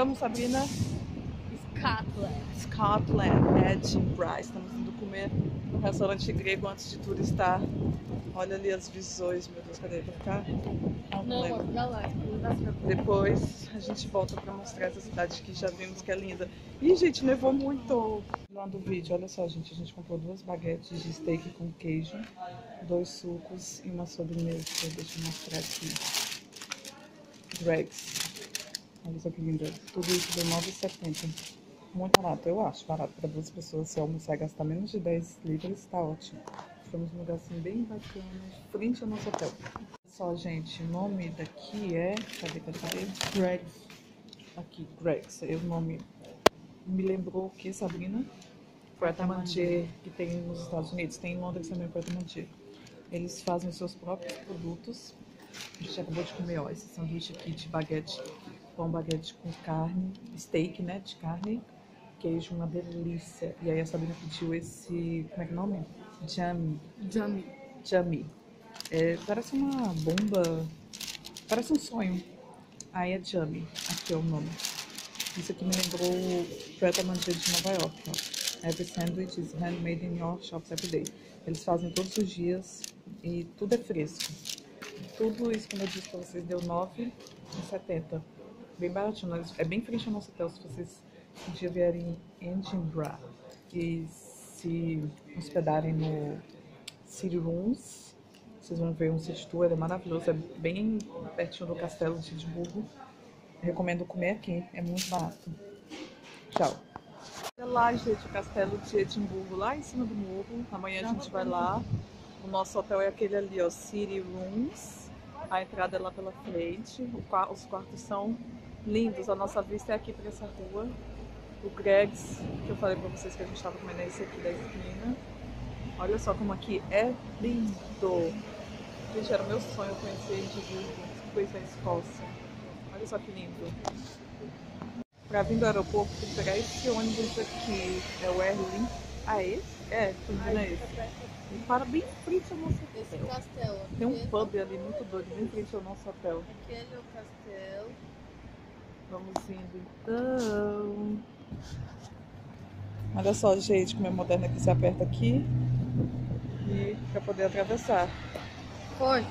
estamos, Sabrina? Scotland, Edinburgh. Estamos indo comer no restaurante grego antes de turistar. Olha ali as visões, meu Deus, cadê? Pra ficar? Não lembro. Depois a gente volta pra mostrar essa cidade que já vimos que é linda. Ih, gente, nevou muito lá do vídeo. Olha só, gente, a gente comprou 2 baguetes de steak com queijo, 2 sucos e uma sobremesa. Deixa eu mostrar aqui. Greg's. Olha só que linda. Tudo isso deu R$ 9,70. Muito barato, eu acho. Barato para 2 pessoas. Se almoçar e gastar menos de 10 libras, tá ótimo. Estamos num lugar assim bem bacana, frente ao nosso hotel. Só, gente, o nome daqui é... Cadê? Greg's. Aqui, Greg's. O nome me lembrou o que, Sabrina? Pret-a-manger, que tem nos Estados Unidos. Tem em Londres também, Pret-a-manger. Eles fazem os seus próprios produtos. A gente acabou de comer, ó, esse sanduíche aqui de baguete, pão baguete com carne, steak, né, de carne, queijo, uma delícia. E aí a Sabrina pediu esse, como é que é o nome? Jammy. É, parece uma bomba, parece um sonho. Aí é Jammy, aqui é o nome. Isso aqui me lembrou o Pret-a-manger de Nova York, ó. Every sandwich is handmade in your shops every day. Eles fazem todos os dias e tudo é fresco. Tudo isso, como eu disse pra vocês, deu R$ 9,70. Bem baratinho. É bem frente ao nosso hotel. Se vocês um dia vierem em Edinburgh e se hospedarem no City Rooms, vocês vão ver um city tour. Ele é maravilhoso. É bem pertinho do castelo de Edimburgo. Recomendo comer aqui. É muito barato. Tchau. Olha lá, gente, o castelo de Edimburgo, lá em cima do morro. Amanhã a gente vai lá. O nosso hotel é aquele ali, ó, City Rooms. A entrada é lá pela frente. Os quartos são lindos. A nossa vista é aqui para essa rua. O Greg's, que eu falei para vocês que a gente estava comendo, é esse aqui da esquina. Olha só como aqui é lindo. Gente, era o meu sonho conhecer Edimburgo, conhecer a Escócia. Olha só que lindo. Para vir do aeroporto, tem que pegar esse ônibus aqui. É o Airlink. Ah, é esse? É, tô vendo esse. E para bem em frente ao nosso hotel. Esse castelo. Tem um pub ali muito doido, bem em frente ao nosso hotel. Aquele é o castelo. Vamos indo então. Olha só, gente, como é moderno aqui, se aperta aqui e para poder atravessar. Foi.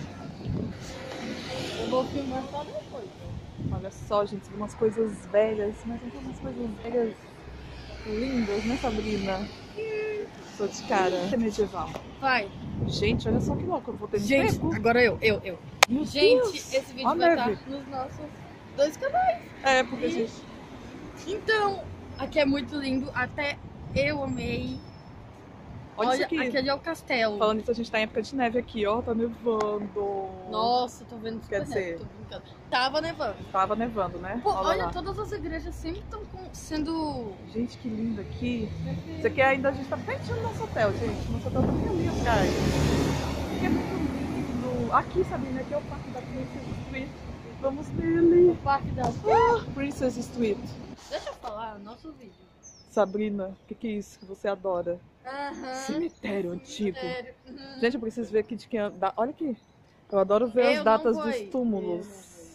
Eu vou filmar só depois. Olha só, gente, umas coisas velhas, mas não tem umas coisas velhas lindas, né, Sabrina? Tô de cara. É medieval. Vai. Gente, olha só que louco, eu vou ter Gente, tempo. agora eu. Meu Gente, Deus. esse vídeo Ó, vai neve. estar nos nossos 2 canais. É, porque a gente... Então, aqui é muito lindo, até eu amei. Olha isso aqui. Aquele é o castelo. Falando isso, a gente tá em época de neve aqui, ó, tá nevando. Nossa, tô vendo Quer super dizer, neve, tô brincando. Tava nevando. Tava nevando, né? Pô, olha, lá. todas as igrejas sempre estão sendo... Gente, que lindo aqui. Isso aqui ainda a gente tá pertinho do nosso hotel, gente. Nosso hotel tá bem ali atrás. Aqui é muito lindo. Aqui, Sabrina, aqui é o parque da Princess Street. Vamos nele. O parque das... Princess Street. Deixa eu falar, nosso vídeo. Sabrina, o que é isso que você adora? Cemitério antigo. Gente, eu preciso ver aqui de quem... Olha aqui. Eu adoro ver as datas dos túmulos.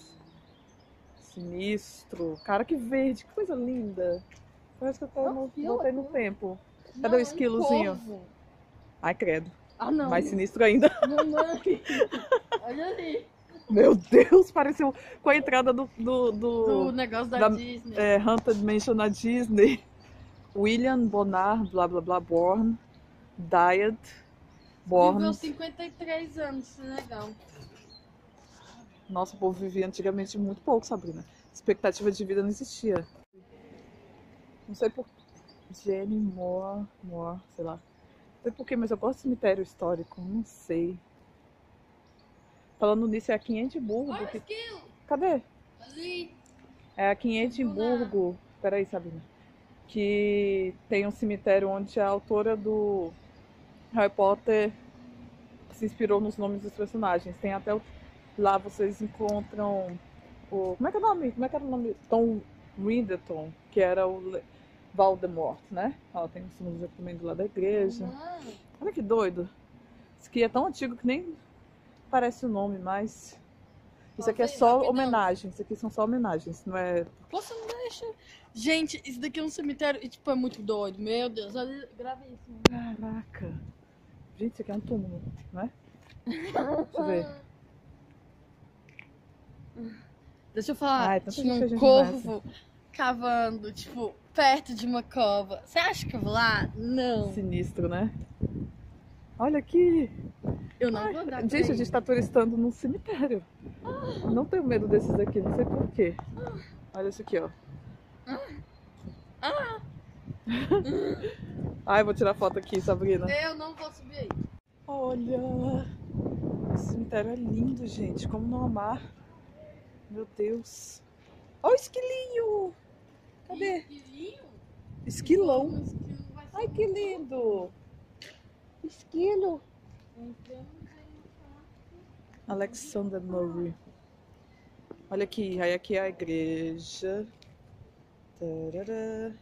Sinistro. Cara, que verde. Que coisa linda. Parece que eu voltei no tempo. Cadê o esquilozinho? Ai, credo. Ah, não. Mais sinistro ainda. Não. Olha ali. Meu Deus, pareceu com a entrada do negócio da Disney. Haunted Mansion na Disney. William Bonnard, blá blá blá, born, died, born. Viveu 53 anos, legal. Nossa, o povo vivia antigamente muito pouco, Sabrina. Expectativa de vida não existia. Não sei por... Jenny Moore, sei lá. Não sei por quê, mas eu gosto de cemitério histórico, não sei. Falando nisso, é aqui em Edimburgo. Olha Cadê? Ali. É aqui em Edimburgo. Peraí, Sabrina. Que tem um cemitério onde a autora do Harry Potter se inspirou nos nomes dos personagens. Tem até lá vocês encontram o... Como é que é o nome? Como é que era o nome? Tom Riddleton, que era o Voldemort, né? Ó, tem os símbolos aqui também do lado da igreja. Olha que doido. Isso aqui é tão antigo que nem parece o nome, mas... Isso aqui é só homenagem. Isso aqui são só homenagens, não é... Posso ver? deixa. Gente, isso daqui é um cemitério e, tipo, é muito doido. Meu Deus, olha, gravíssimo. Caraca. Gente, isso aqui é um túmulo, não é? Deixa eu ver. Deixa eu falar, Ai, tanta tinha gente que a um gente corvo cavando, tipo, perto de uma cova. Você acha que eu vou lá? Não. Sinistro, né? Olha aqui. Eu não vou dar pra Gente, a ir. gente tá turistando num cemitério. Não tenho medo desses aqui, não sei porquê. Olha isso aqui, ó. Ai, vou tirar foto aqui, Sabrina. Eu não vou subir aí. Olha. Esse cemitério é lindo, gente. Como não amar? Meu Deus. Olha o esquilinho. Cadê? Esquilinho? Esquilão. Um esquilo vai ser Ai, que lindo. Esquilo. Alexander Murray. Olha aqui, aí aqui é a igreja. Tarará.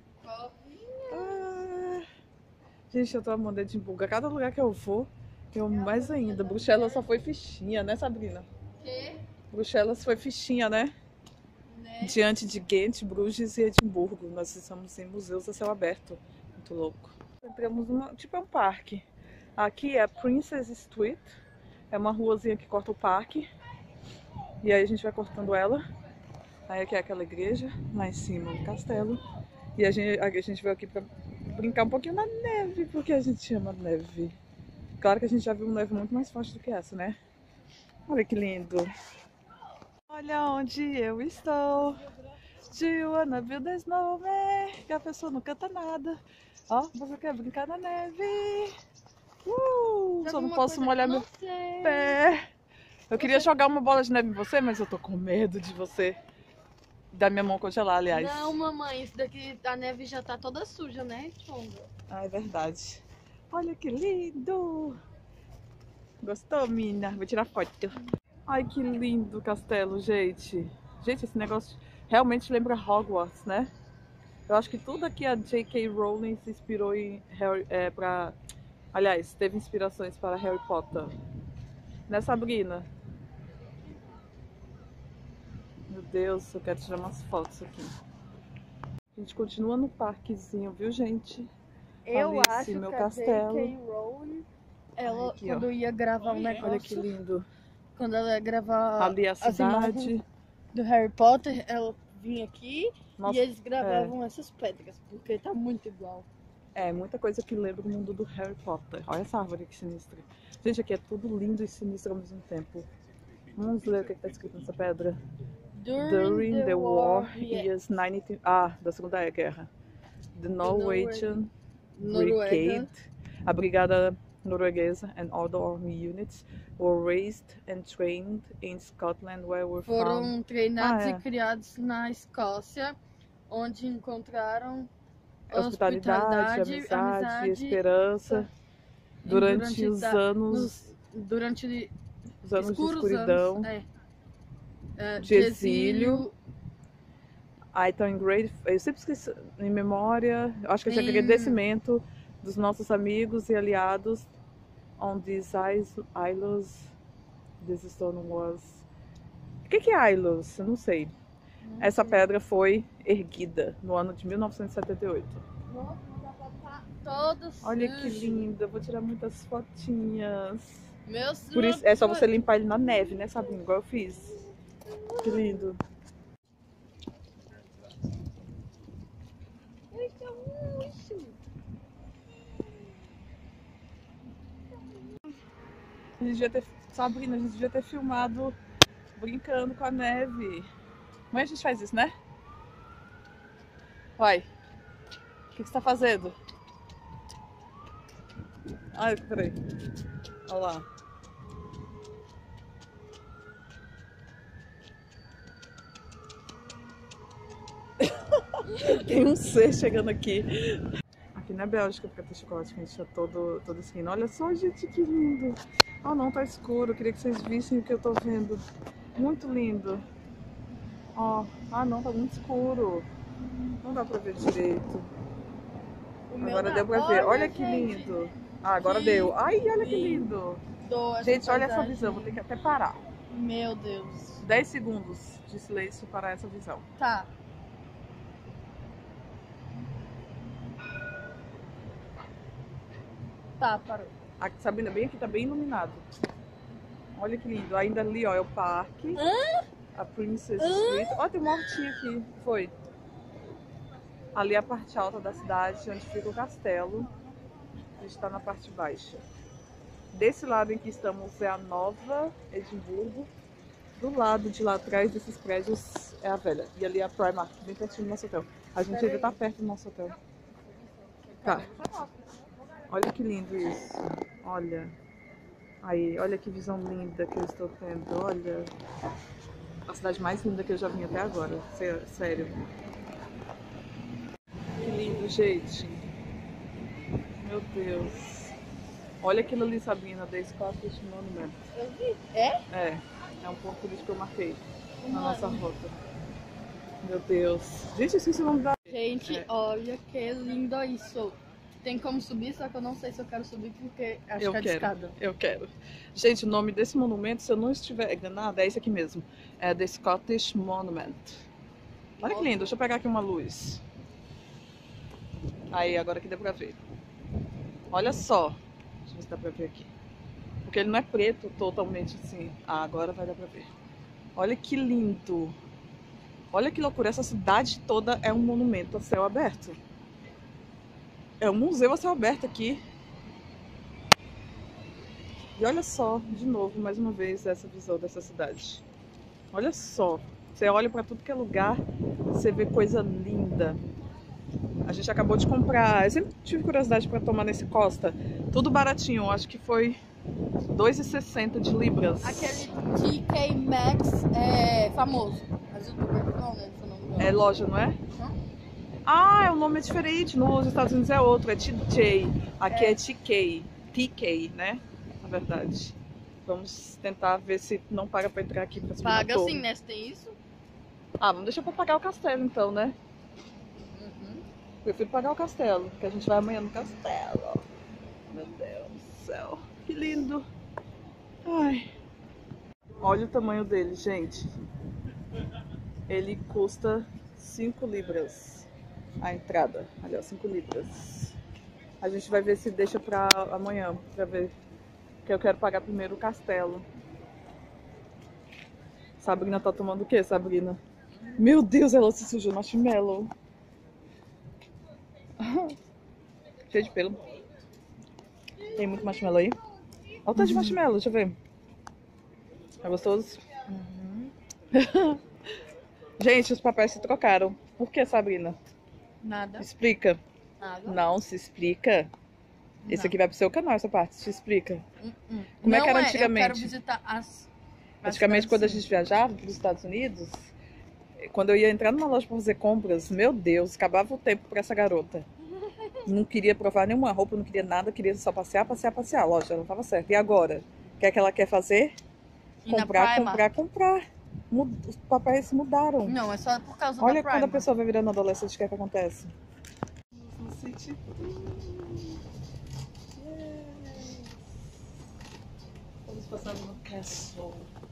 Ah. Gente, eu tô amando Edimburgo. A cada lugar que eu vou, eu amo mais ainda. Bruxelas só foi fichinha, né, Sabrina? quê? Bruxelas foi fichinha, né? Né? Diante de Ghent, Bruges e Edimburgo. Nós estamos em museus a céu aberto. Muito louco. Entramos numa, tipo, é um parque. Aqui é Princess Street. É uma ruazinha que corta o parque. E aí a gente vai cortando ela. Aí aqui é aquela igreja, lá em cima o castelo. E a gente veio aqui pra brincar um pouquinho na neve, porque a gente ama neve. Claro que a gente já viu uma neve muito mais forte do que essa, né? Olha que lindo. Olha onde eu estou. Do you wanna build a snowman? Que a pessoa não canta nada. Ó, você quer brincar na neve? Só não posso molhar meu pé. Eu queria jogar uma bola de neve em você, mas eu tô com medo de você. Da minha mão congelar, aliás. Não, mamãe, isso daqui, a neve já tá toda suja, né, Chonga? Ah, é verdade. Olha que lindo. Gostou, mina? Vou tirar foto. Ai, que lindo o castelo, gente. Gente, esse negócio realmente lembra Hogwarts, né? Eu acho que tudo aqui a J.K. Rowling se inspirou em Harry, aliás, teve inspirações para Harry Potter. Né, Sabrina? Meu Deus, eu quero tirar umas fotos aqui. A gente continua no parquezinho, viu, gente? Eu Alice, acho meu que castelo. a J.K. Rowling, ela, Aqui, quando ó. ia gravar um negócio, Olha que lindo. quando ela ia gravar Ali a as imagens cidade. do Harry Potter, ela vinha aqui Nossa, e eles gravavam essas pedras, porque tá muito igual. é, muita coisa que lembra o mundo do Harry Potter. Olha essa árvore que sinistra. Gente, aqui é tudo lindo e sinistro ao mesmo tempo. Vamos ler o que tá escrito nessa pedra. During the war years 19... Ah, da Segunda Guerra. The Norwegian Brigade, a brigada norueguesa, and other army units were raised and trained in Scotland, where were found... Foram treinados Ah, é. e criados na Escócia, onde encontraram Hospitalidade, amizade, esperança durante os anos durante os anos de escuros escuridão, anos, de exílio. Ah, então em great, eu sempre esqueci, em memória, acho que é de agradecimento dos nossos amigos e aliados on these islands, this stone was... O que é islands? Eu não sei. Essa pedra foi erguida no ano de 1978. Nossa, já tá todo Olha que sujo. linda, eu vou tirar muitas fotinhas. Meu Por isso, é só você limpar ele na neve, né, Sabrina? Igual eu fiz. Que lindo. A gente devia ter, Sabrina, a gente devia ter filmado brincando com a neve. Mas a gente faz isso, né? Vai. O que você tá fazendo? Ai, peraí. Olha lá. Tem um ser chegando aqui. Aqui na Bélgica, porque tem chocolate quente, tá todo esquina. Olha só, gente, que lindo. Ah, não, tá escuro. Eu queria que vocês vissem o que eu tô vendo. Muito lindo. Ó, ah, não, tá muito escuro. Não dá pra ver direito. Agora deu pra ver. Olha que lindo. Ah, agora deu. Ai, olha que lindo. Gente, olha essa visão. Vou ter que até parar. Meu Deus. 10 segundos de silêncio para essa visão. Tá. Tá, parou. Aqui, Sabrina, bem aqui tá bem iluminado. Olha que lindo. Ainda ali, ó, é o parque. A Princess Street. Ó, tem uma hortinha aqui. Foi. Ali é a parte alta da cidade, onde fica o castelo. A gente tá na parte baixa. Desse lado em que estamos é a Nova Edimburgo. Do lado de lá atrás desses prédios é a velha. E ali é a Primark, bem pertinho do nosso hotel. A gente ainda tá perto do nosso hotel. Tá. Olha que lindo isso. Olha. Aí, olha que visão linda que eu estou tendo. Olha. A cidade mais linda que eu já vim até agora. Sério. Que lindo, gente. Meu Deus. Olha aquilo ali, Sabrina, da Scottish Monument. Eu vi. É? É um ponto turístico que eu marquei na nossa rota. Meu Deus. Gente, eu esqueci o nome da... Gente, olha que lindo isso. Tem como subir, só que eu não sei se eu quero subir porque acho que é de escada. Eu quero. Gente, o nome desse monumento, se eu não estiver enganada, é esse aqui mesmo. É The Scottish Monument. Olha que lindo. Deixa eu pegar aqui uma luz. Aí, agora que deu pra ver. Olha só. Deixa eu ver se dá pra ver aqui. Porque ele não é preto totalmente assim. Ah, agora vai dar pra ver. Olha que lindo. Olha que loucura. Essa cidade toda é um monumento a céu aberto. É um museu a céu aberto aqui. E olha só, de novo, mais uma vez, essa visão dessa cidade. Olha só. Você olha pra tudo que é lugar, você vê coisa linda. A gente acabou de comprar. Eu sempre tive curiosidade pra tomar nesse Costa. Tudo baratinho. Acho que foi 2,60 de libras. Aquele TK Maxx é famoso. Mas eu tô não, né? Se eu não me engano. É loja, não é? Ah, o nome é diferente. Nos Estados Unidos é outro, é TJ. Aqui é TK. TK, né? Na verdade. Vamos tentar ver se não paga pra entrar aqui pra subir na Paga torre. sim, né? Se tem isso. Ah, vamos deixar pra pagar o castelo então, né? Prefiro pagar o castelo, porque a gente vai amanhã no castelo. Meu Deus do céu. Que lindo. Ai. Olha o tamanho dele, gente. Ele custa 5 libras a entrada. Olha, 5 libras. A gente vai ver se deixa pra amanhã, pra ver. Porque eu quero pagar primeiro o castelo. Sabrina tá tomando o quê, Sabrina? Meu Deus, ela se sujou no marshmallow. Cheio de pelo. Tem muito marshmallow aí? Olha o tanto de marshmallow, deixa eu ver. É gostoso? Gente, os papéis se trocaram. Por que, Sabrina? Nada. Explica. Nada. Não, se explica. Esse aqui vai pro seu canal, essa parte. Se explica. Como não é que era Eu antigamente? quero visitar as Antigamente, quando a cidades, gente viajava para os Estados Unidos, quando eu ia entrar numa loja para fazer compras, meu Deus, acabava o tempo para essa garota. Não queria provar nenhuma roupa, não queria nada, queria só passear, passear, passear. A loja não estava certa. E agora? O que é que ela quer fazer? sim. Comprar, E na comprar, comprar. Os papéis mudaram. Não, é só por causa Olha da quando a Primark. pessoa vai virando adolescente, o que é que acontece? No City. Vamos passar no Castle.